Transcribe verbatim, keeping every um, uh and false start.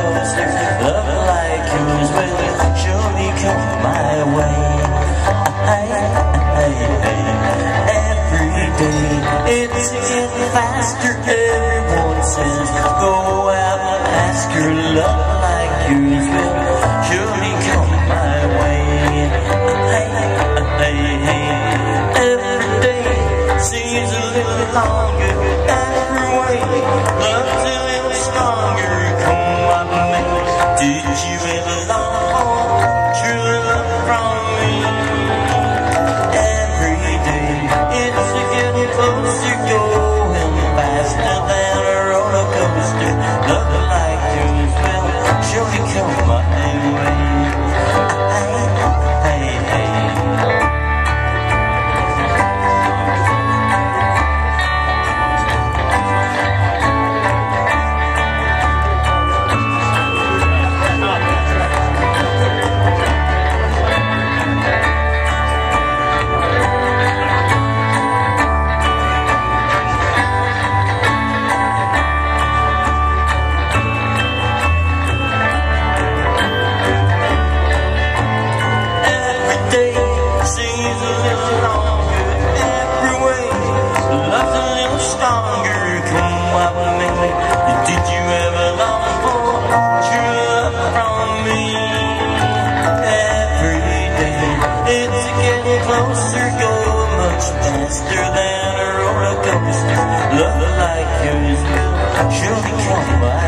coaster. Love like yours will surely come my way. Every day it's getting faster. Everyone says go out and ask her. Love like yours will surely come my way. Every day seems a little longer. Every way love's a little stronger. Come on, man, did you ever long for true love from me? Every day it's getting closer, going faster than a roller coaster. Love like yours will surely come my way. Did you ever long for true love from me? Every day it's getting closer, go much faster than a roller coaster. Love like yours will surely come by.